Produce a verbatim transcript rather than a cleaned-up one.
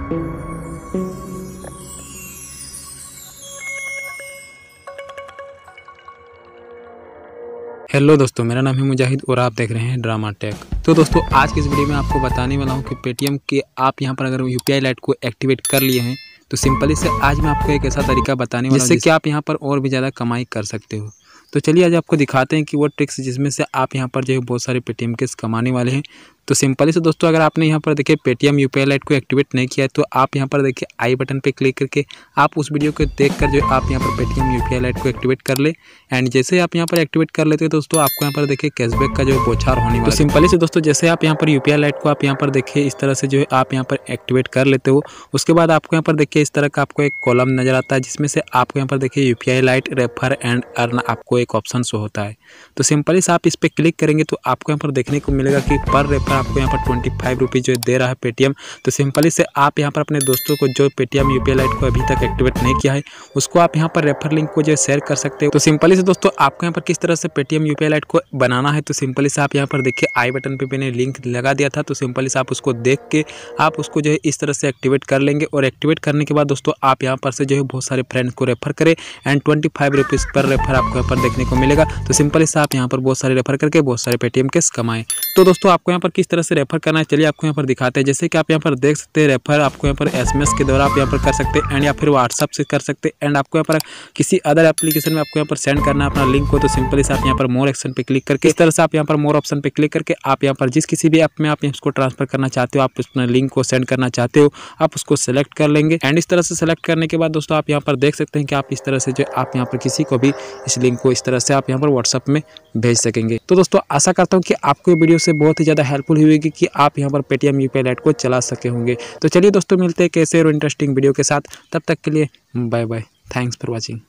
Hello दोस्तों, मेरा नाम है मुजाहिद और आप देख रहे हैं ड्रामा टेक। तो दोस्तों, आज की इस वीडियो में आपको बताने वाला हूं कि पेटीएम के आप यहां पर अगर यूपीआई लाइट को एक्टिवेट कर लिए हैं तो सिंपली से आज मैं आपको एक ऐसा तरीका बताने वाला हूं जिससे कि आप यहां पर और भी ज़्यादा कमाई कर सकते हो। तो चलिए आज आपको दिखाते हैं कि वो ट्रिक्स जिसमें से आप यहाँ पर जो है बहुत सारे पेटीएम के कमाने वाले हैं। तो सिंपली से दोस्तों, अगर आपने यहाँ पर देखिए पेटीएम यूपीआई लाइट को एक्टिवेट नहीं किया है तो आप यहाँ पर देखिए आई बटन पे क्लिक करके आप उस वीडियो को देखकर जो आप यहाँ पर पेटीएम यूपीआई लाइट को एक्टिवेट कर ले। एंड जैसे आप यहाँ पर एक्टिवेट कर लेते हैं दोस्तों, आपको यहाँ पर देखिए कैशबैक का जो है बौछार होने वाला है। तो सिंपली से दोस्तों, जैसे आप यहाँ पर यूपीआई लाइट को आप यहाँ पर देखिए इस तरह से जो है आप यहाँ पर एक्टिवेट कर लेते हो, उसके बाद आपको यहाँ पर देखिए इस तरह का आपको एक कॉलम नजर आता है जिसमें से आपको यहाँ पर देखिए UPI lite refer and earn आपको एक ऑप्शन शो होता है। तो सिंपली से आप इस पर क्लिक करेंगे तो आपको यहाँ पर देखने को मिलेगा कि पर रेफर आपको यहाँ पर ट्वेंटी फाइव रुपीज़ जो दे रहा है पेटीएम। तो सिंपली से आप यहाँ पर अपने दोस्तों को जो पेटीएम यूपीआई लाइट को अभी तक एक्टिवेट नहीं किया है उसको आप यहाँ पर रेफर लिंक को जो शेयर कर सकते हो। तो सिंपली से दोस्तों, आपको यहाँ पर किस तरह से पेटीएम यूपीआई लाइट को बनाना है, तो सिंपली से आप यहाँ पर देखिए आई बटन पे मैंने लिंक लगा दिया था। तो सिंपली से आप उसको देख के आप उसको जो है इस तरह से एक्टिवेट कर लेंगे और एक्टिवेट करने के बाद दोस्तों आप यहाँ पर से जो है बहुत सारे फ्रेंड को रेफर करें एंड ट्वेंटी फाइव रुपीज़ पर रेफर आपको यहाँ पर देखने को मिलेगा। तो सिंपली से आप यहाँ पर बहुत सारे रेफर करके बहुत सारे पेटीएम के कमाएं। तो दोस्तों, आपको यहाँ पर किस तरह से रेफर करना है चलिए आपको यहाँ पर दिखाते हैं। जैसे कि आप यहाँ पर देख सकते हैं, रेफर आपको यहाँ पर एसएमएस के द्वारा आप यहाँ पर कर सकते हैं एंड या फिर व्हाट्सएप से कर सकते हैं एंड आपको यहाँ पर किसी अदर एप्लीकेशन में आपको यहाँ पर सेंड करना है अपना लिंक को। तो सिंपली से आप यहाँ पर मोर एक्शन पे क्लिक करके इस तरह से आप यहाँ पर मोर ऑप्शन पे क्लिक करके आप यहाँ पर जिस किसी भी ऐप में आप इसको ट्रांसफर करना चाहते हो, आप अपने लिंक को सेंड करना चाहते हो, आप उसको सेलेक्ट कर लेंगे एंड इस तरह से सेलेक्ट करने के बाद दोस्तों आप यहाँ पर देख सकते हैं कि आप इस तरह से जो आप यहाँ पर किसी को भी इस लिंक को इस तरह से आप यहाँ पर व्हाट्सएप में भेज सकेंगे। तो दोस्तों, आशा करता हूँ कि आपको वीडियो से बहुत ही ज़्यादा हेल्पफुल हुई होगी कि आप यहाँ पर पेटीएम यूपीआई लाइट को चला सके होंगे। तो चलिए दोस्तों, मिलते हैं कैसे और इंटरेस्टिंग वीडियो के साथ। तब तक के लिए bye bye, thanks for watching.